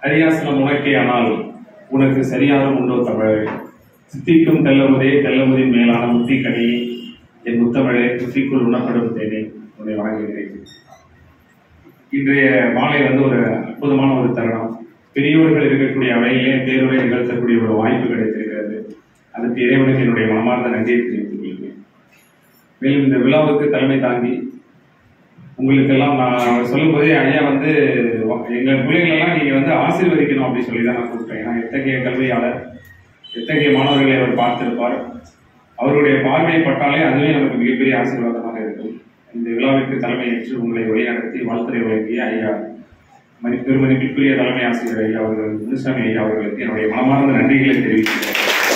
அரியாசனம் உனக்கே ஆனால் உனக்கு சரியான உண்டோ தமிழே, சித்திக்கும் தெல்லமுதே தெல்லமுதின் மேலான முத்தி கனி என் முத்தமிழே, புத்திக்குள் உணப்படும் தேனே, உன்னை வணங்குகிறேன். இன்றைய மாலை ஒரு அற்புதமான ஒரு தருணம். பெரியோர்கள் இருக்கக்கூடிய அவையிலே பேருரை நிகழ்த்தக்கூடிய ஒரு வாய்ப்பு கிடைத்திருக்கிறது. அதுக்கு இறைவனுக்கு என்னுடைய மனமார்ந்த நன்றியை தெரிவித்துக் கொள்கிறேன். மேலும் இந்த விழாவுக்கு தலைமை தாங்கி உங்களுக்கெல்லாம் நான் சொல்லும் போதே ஐயா எங்க பிள்ளைகளெல்லாம் நீங்க ஆசீர்வதிக்கணும் அப்படின்னு சொல்லி தான் நான் கூப்பிட்டேன். ஏன்னா எத்தகைய கல்வியாளர், எத்தகைய மாணவர்களை அவர் பார்த்திருப்பார். அவருடைய பார்வை பட்டாலே அதுவே நமக்கு மிகப்பெரிய ஆசீர்வாதமாக இருக்கும். இந்த விழாவிற்கு தலைமை ஏற்று உங்களை வழிநடத்தி வாழ்த்துறை வழங்கிய ஐயா பெருமதிப்பிற்குரிய தலைமை ஆசிரியர் ஐயா அவர்கள், முனுசாமி ஐயா அவர்களுக்கு என்னுடைய மனமார்ந்த நன்றிகளை தெரிவிக்கிறேன்.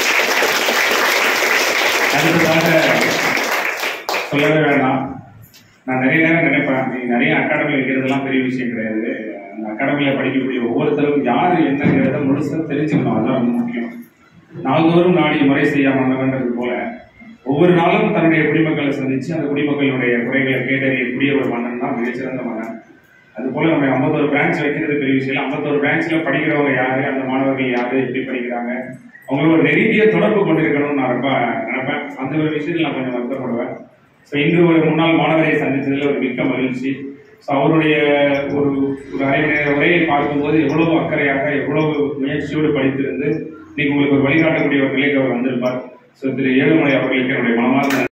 அடுத்ததாக சொல்லவே வேண்டாம், நான் நிறைய நேரம் நினைப்பேன், நீங்க நிறைய அகாடமி வைக்கிறதுலாம் பெரிய விஷயம் கிடையாது. அந்த அகாடமியில படிக்கக்கூடிய ஒவ்வொருத்தரும் யாரு என்னங்கிறத முழுசா தெரிஞ்சுக்கணும். அதுதான் ரொம்ப முக்கியம். நாள்தோறும் நாடி முறை செய்யாமன்றது போல ஒவ்வொரு நாளும் தன்னுடைய குடிமக்களை சந்திச்சு அந்த குடிமக்களுடைய குறைகளை கேட்டறியக்கூடிய ஒரு மன்னன் தான் மிகச்சிறந்த மன்னன். அது போல நம்ம 51 பிரான்ச் வைக்கிறது பெரிய விஷயம். 51 பிரான்ச்ல படிக்கிறவங்க யாரு, அந்த மாணவர்கள் யாரு, எப்படி படிக்கிறாங்க, அவங்களோட ஒரு நெருங்கிய தொடர்பு கொண்டிருக்கணும்னு நான் ரொம்ப நினைப்பேன். அந்த ஒரு விஷயத்தில் நான் கொஞ்சம் வருத்தப்படுவேன். இன்று ஒரு முன்னாள் மாணவரை சந்தித்ததில் ஒரு மிக்க மகிழ்ச்சி. அவருடைய ஒரு உரையை பார்க்கும்போது எவ்வளவு அக்கறையாக, எவ்வளவு முயற்சியோடு படித்திருந்து இன்னைக்கு உங்களுக்கு ஒரு வழிகாட்டக்கூடிய ஒரு நிலைக்கு அவர் வந்திருப்பார். திரு ஏழுமலை அவர்களுக்கு என்னுடைய மனமார்ந்த